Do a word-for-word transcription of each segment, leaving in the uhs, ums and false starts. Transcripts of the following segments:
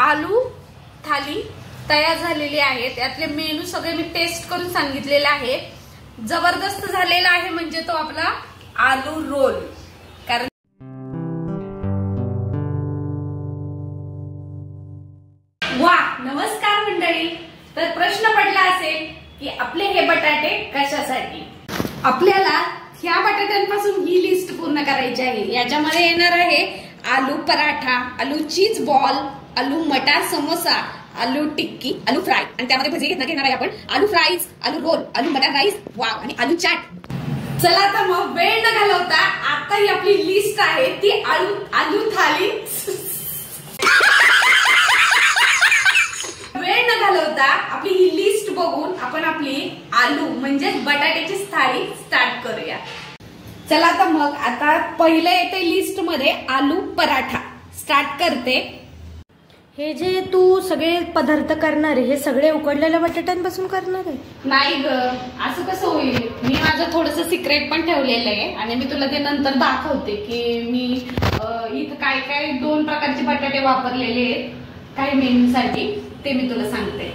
आलू थाली तयार झालेली आहे। त्यातले मेनू सगळे मी टेस्ट करून सांगितलेले आहे। जबरदस्त झालेला आहे म्हणजे तो आपला आलू रोल। कारण वा नमस्कार मंडळी। तर प्रश्न पडला असेल की आपले हे बटाटे कशासाठी। आपल्याला ह्या बटाट्यांपासून ही लिस्ट पूर्ण करायची आहे। याच्यामध्ये येणार आहे आलू पराठा, आलू चीज बॉल, आलू मटार समोसा, आलू टिक्की, आलू फ्राय आणि त्यामध्ये भजी घेणार घेणार आहे आपण, आलू फ्राईज, आलू रोल, आलू मटार राईस, वाव आणि आलू चाट। चला तर मग वेळ न घालवता आता ही आपली लिस्ट आहे ती आलू आलू थाली वेळ न घालवता आपली ही लिस्ट बघून आपण आपली आलू म्हणजे बटाट्याची थाळी स्टार्ट करूया। चला तर मग आता पहिले येते लिस्ट मध्ये आलू पराठा। स्टार्ट करते। हे जे तू सगळे पदार्थ करणार आहे हे सगळे उकडलेल्या बटाट्यांपासून करणार आहे? नाही ग, असं कसं होईल। मी माझं थोडस सिक्रेट पण ठेवलेलं आहे आणि मी तुला ते नंतर दाखवते की मी इथं काय काय दोन प्रकारचे बटाटे वापरलेले आहेत काही मेनूसाठी, ते मी तुला सांगते।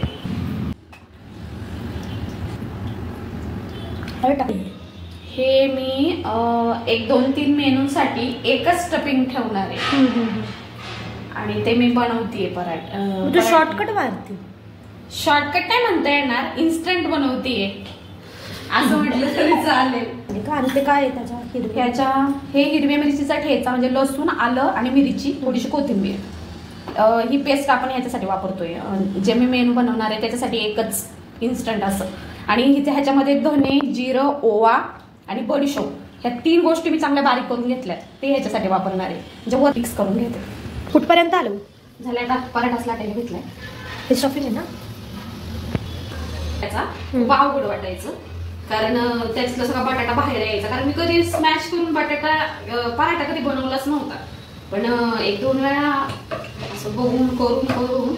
हे मी एक दोन तीन मेनूसाठी एकच स्टफिंग ठेवणार आहे आणि ते मी बनवतीये पराठा। तू शॉर्टकट मारते? शॉर्टकट नाही म्हणता येणार, इन्स्टंट बनवतीये असं म्हटलं तरी चालेल। आणि ते काय त्याच्या ह्याच्या हे हिरव्या मिरचीचा ठेचा म्हणजे लसूण, आलं आणि मिरची, थोडीशी कोथिंबीर, ही पेस्ट आपण ह्याच्यासाठी वापरतोय। जे मी मेनू बनवणार आहे त्याच्यासाठी एकच इन्स्टंट असं। आणि ह्याच्यामध्ये धने, जिरं, ओवा आणि बडीशोप ह्या तीन गोष्टी मी चांगल्या बारीक करून घेतल्यात, ते ह्याच्यासाठी वापरणार आहे। म्हणजे वर मिक्स करून घेते। कुठपर्यंत आलो? झालं आता पराठाच लाटायला घेतलाय। हे स्टफिंग आहे ना त्याचा वाव गोड वाटायचं कारण त्याच्यातला सगळा बटाटा बाहेर यायचा। कारण मी कधी स्मॅश करून बटाटा पराठा कधी बनवलाच नव्हता, पण एक दोन वेळा असं बघून करून करून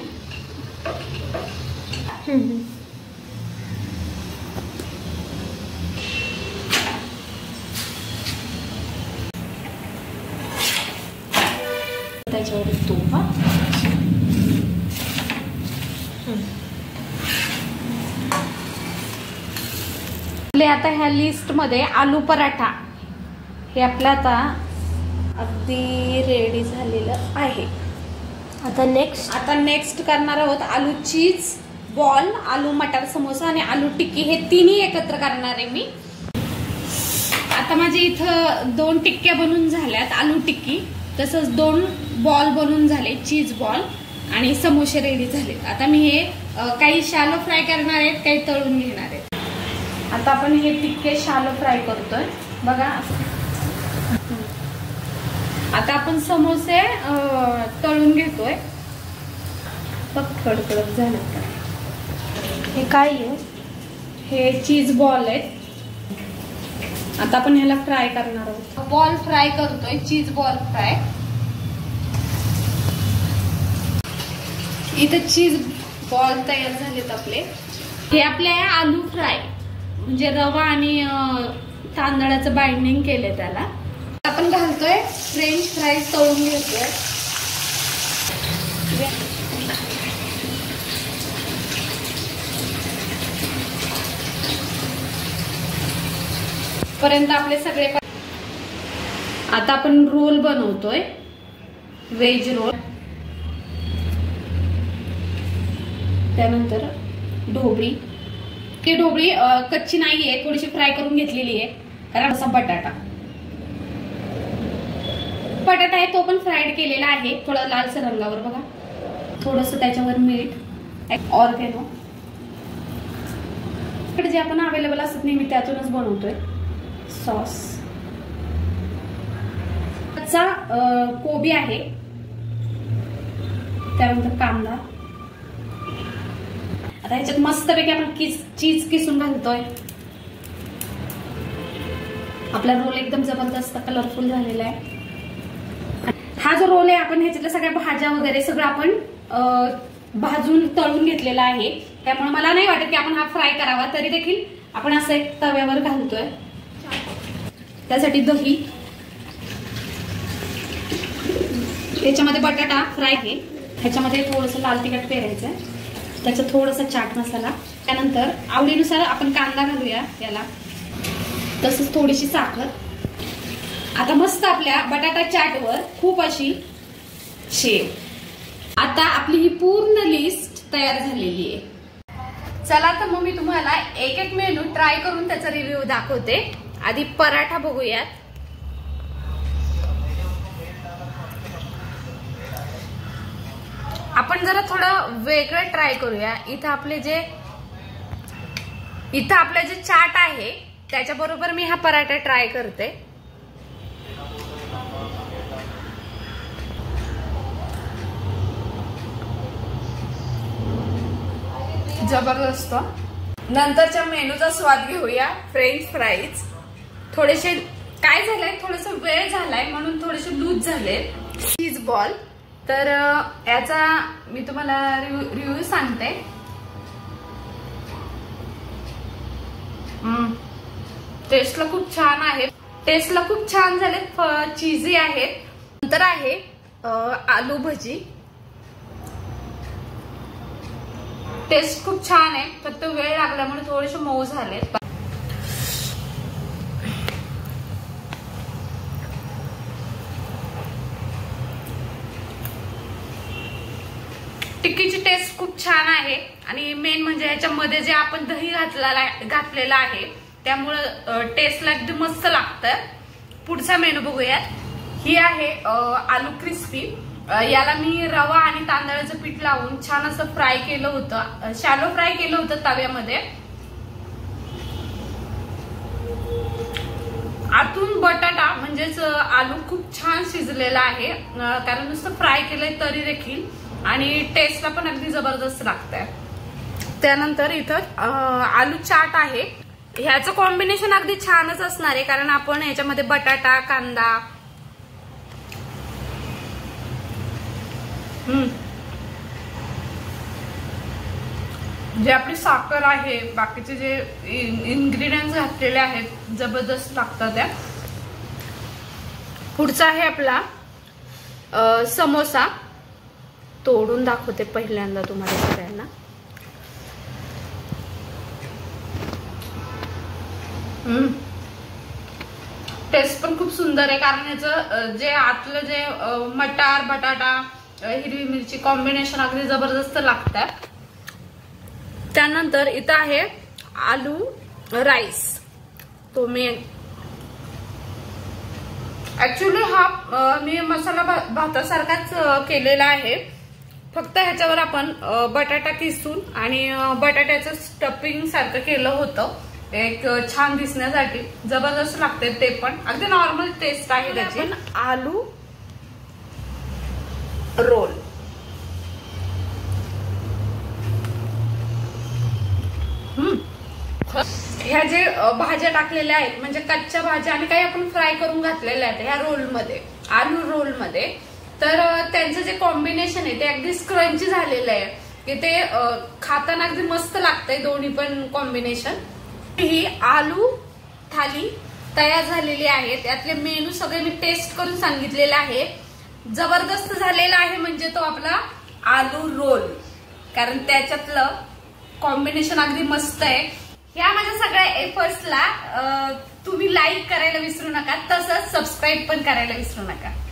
त्याच्यावर तूप आता ह्या लिस्ट मध्ये आलू पराठा हे आपलं आता अगदी रेडी झालेलं आहे। आता नेक्स्ट आता नेक्स्ट करणार आहोत आलू चीज बॉल, आलू मटार समोसा आणि आलू टिक्की, हे तिन्ही एकत्र करणार आहे मी। आता माझे इथं दोन टिक्क्या बनवून झाल्यात, आलू टिक्की, तसंच दोन बॉल बनवून झाले, चीज बॉल आणि समोसे रेडी झाले। आता मी हे काही शालो फ्राय करणार आहेत, काही तळून घेणार आहेत। आता आपण हे टिक्के शालो फ्राय करतोय बघा। आता आपण समोसे तळून घेतोय। कडकडत झाले। हे काय आहे? हे चीज बॉल आहेत। आता आपण ह्याला फ्राय करणार आहोत। बॉल फ्राय करतोय, चीज बॉल फ्राय। इथं चीज बॉल तयार झालेत आपले। हे आपले आलू फ्राय म्हणजे रवा आणि तांदळाचं बाइंडिंग केलंय त्याला। आपण घालतोय फ्रेंच फ्राईज तळून घेतोय। पर्यंत आपले सगळे। आता आपण रोल बनवतोय, व्हेज रोल, त्यानंतर ढोबळी। ती ढोबळी कच्ची नाहीये, थोडीशी फ्राय करून घेतलेली आहे कारण असा बटाटा बटाटा आहे तो पण फ्राईड केलेला आहे, थोडा लालसर रंगावर बघा। थोडस त्याच्यावर मीठ, ऑर्गेनो, जे आपण अवेलेबल असत नेहमी त्यातूनच बनवतोय, सॉस, कच्चा कोबी आहे, त्यानंतर कांदा। आता ह्याच्यात मस्तपैकी आपण किस चीज किसून घालतोय। आपला रोल एकदम जबरदस्त कलरफुल झालेला आहे। हा जो रोल आहे आपण ह्याच्यातल्या सगळ्या भाज्या वगैरे सगळं आपण भाजून तळून घेतलेला आहे, त्यामुळे मला नाही वाटत की आपण हा फ्राय करावा, तरी देखील आपण असं एक तव्यावर घालतोय। त्यासाठी दही, त्याच्यामध्ये बटाटा फ्राय आहे, ह्याच्यामध्ये थोडंसं लाल तिखट पेरायचं, त्याच्यात थोडासा चाट मसाला, त्यानंतर आवडीनुसार आपण कांदा घालूया याला, तसंच थोडीशी साखर. आता मस्त आपल्या बटाटा चाटवर खूप अशी शेव. आता आपली ही पूर्ण लिस्ट तयार झालेली आहे. चला तर मग मी तुम्हाला एक एक मेनू ट्राय करून त्याचा रिव्ह्यू दाखवते. आधी पराठा बघूयात. आपण जरा थोडं वेगळं ट्राय करूया. इथं आपले जे इथं आपलं जे चाट आहे त्याच्याबरोबर मी हा पराठा ट्राय करते. जबरदस्त. नंतरच्या मेनूचा स्वाद घेऊया. फ्रेंच फ्राईज थोडेसे काय झालंय, थोडस वेळ झालाय म्हणून थोडेसे लूज झाले. चीज बॉल, तर याचा मी तुम्हाला रिव्ह्यू सांगते. टेस्टला खूप छान आहे. टेस्टला खूप छान झालेत, चीजी आहेत. नंतर आहे आलू भजी. टेस्ट खूप छान आहे, फक्त वेळ लागल्यामुळे थोडेसे मऊ झाले. टिक्कीची टेस्ट खूप छान आहे आणि मेन म्हणजे याच्यामध्ये जे आपण दही घातलेला घातलेला आहे त्यामुळं टेस्टला एकदम मस्त लागतं. पुढचा मेनू बघूयात. ही आहे आलू क्रिस्पी. याला मी रवा आणि तांदळाचं पीठ लावून छान असं फ्राय केलं होतं, शॅलो फ्राय केलं होतं तव्यामध्ये. आतून बटाटा म्हणजेच आलू खूप छान शिजलेला आहे, कारण नुसतं फ्राय केलंय तरी देखील, आणि टेस्टला पण अगदी जबरदस्त लागतंय. त्यानंतर इथं आलू चाट आहे. ह्याचं कॉम्बिनेशन अगदी छानच असणार आहे, कारण आपण ह्याच्यामध्ये बटाटा, कांदा, हम्म जे आपली साखर आहे, बाकीचे जे इन्ग्रेडियंट्स घातलेले आहेत जबरदस्त लागतात त्या. पुढचा आहे आपला समोसा. तोडून दाखवते पहिल्यांदा तुम्हाला सगळ्यांना. हम्म टेस्ट पण खूप सुंदर आहे, कारण याचं जे आतलं जे मटार, बटाटा, हिरवी मिरची कॉम्बिनेशन अगदी जबरदस्त लागतं. त्यानंतर इथं आहे आलू राईस. तो मी ऍक्च्युली हा मी मसाला भातासारखाच केलेला आहे, फक्त ह्याच्यावर आपण बटाटा किसून आणि बटाट्याचं स्टफिंग सारखं केलं होतं एक छान दिसण्यासाठी. जबरदस्त लागते ते पण, अगदी नॉर्मल टेस्ट आहे त्याची. आलू रोल. हम्म ह्या जे भाज्या टाकलेल्या आहेत म्हणजे कच्च्या भाज्या आणि काही आपण फ्राय करून घातलेल्या आहेत ह्या रोलमध्ये, आलू रोलमध्ये, तर त्यांचं जे कॉम्बिनेशन आहे ते अगदी स्क्रंची झालेलं आहे की ते खाताना अगदी मस्त लागतंय दोन्ही पण कॉम्बिनेशन. ही आलू थाली तयार झालेली आहे. त्यातले मेनू सगळे मी टेस्ट करून सांगितलेले आहे. जबरदस्त झालेला आहे म्हणजे तो आपला आलू रोल, कारण त्याच्यातलं कॉम्बिनेशन अगदी मस्त आहे. या माझ्या सगळ्या एफर्ट्सला तुम्ही लाईक करायला विसरू नका, तसंच सबस्क्राईब पण करायला विसरू नका.